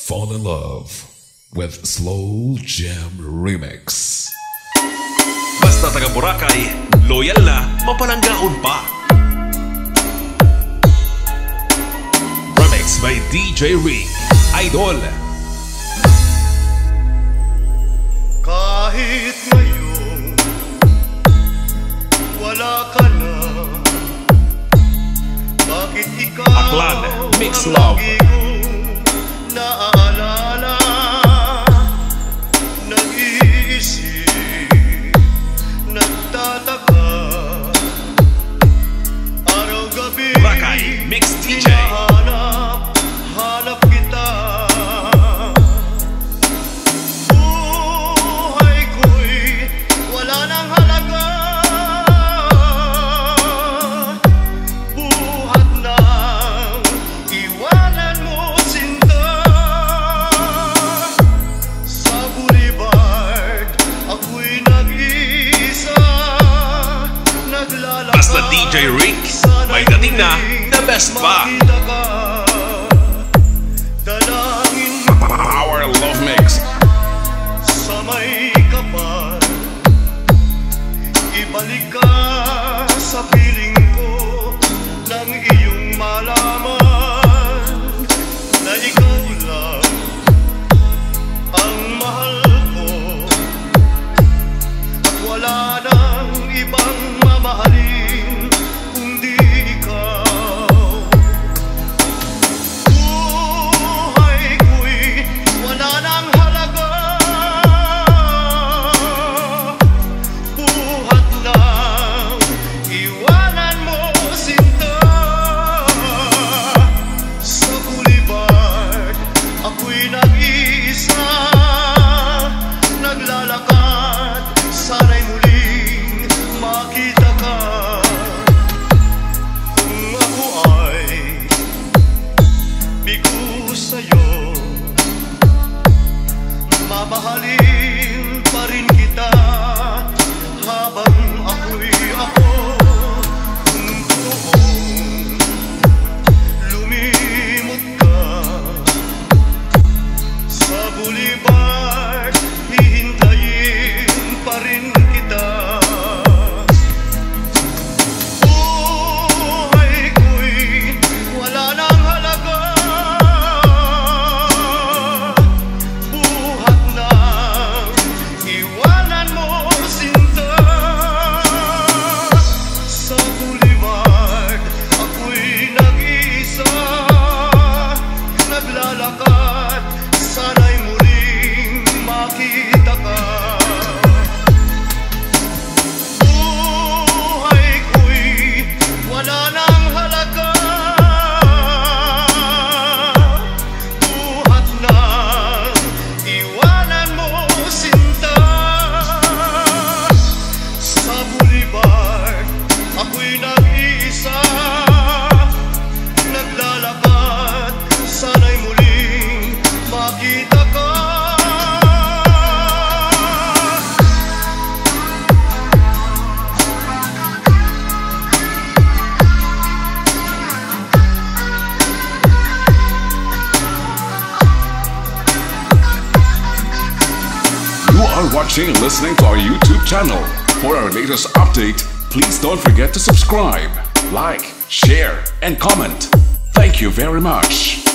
Fall in love with Slow Jam Remix. Basta taga Boracay, loyal na, mapalanggaon pa. Remix by DJ Rick, Idol. Kahit ngayon wala ka na, bakit ikaw Aklan, Mix Love. lagi kong naaalala? Nag-iisip, nagtataka, araw-gabi Boracay, Mix DJ. hanap kita. Buhay ko'y wala nang halaga, buhat nang iwanan mo sinta. Sa boulevard ako'y nag-iisa, naglalakad. Basta DJ Rick, may dating na, the best pa. Makita ka, dalangin Our Love Mix. sa may kapal, ibalik ka sa piling ko, nang iyong malaman na ikaw lang ang mahal ko, at wala nang ibang mamahalin kundi ikaw. Buhay ko'y wala nang halaga, buhat lang iwanan mo sinta. Sa boulevard ako'y nag-iisa, naglalakad, sana'y muling makita ka. Kung ako ay bigo sa'yo, mamahalin pa rin kita habang ako'y ako. Kung toong lumimot ka sa boulevard, hihintayin pa rin kita. Buhay ko'y wala nang halaga, buhat nang iwanan mo sinta. Sa boulevard ako'y nag-iisa, naglalakad, sana'y muling makita ka. Buhay ko'y wala nang halaga, buhat nang iwanan mo sinta. Sa boulevard ako'y nag-iisa, naglalakad, sana'y muling makita ka. You are watching and listening to our YouTube channel. For our latest update, please don't forget to subscribe, like, share, and comment. Thank you very much.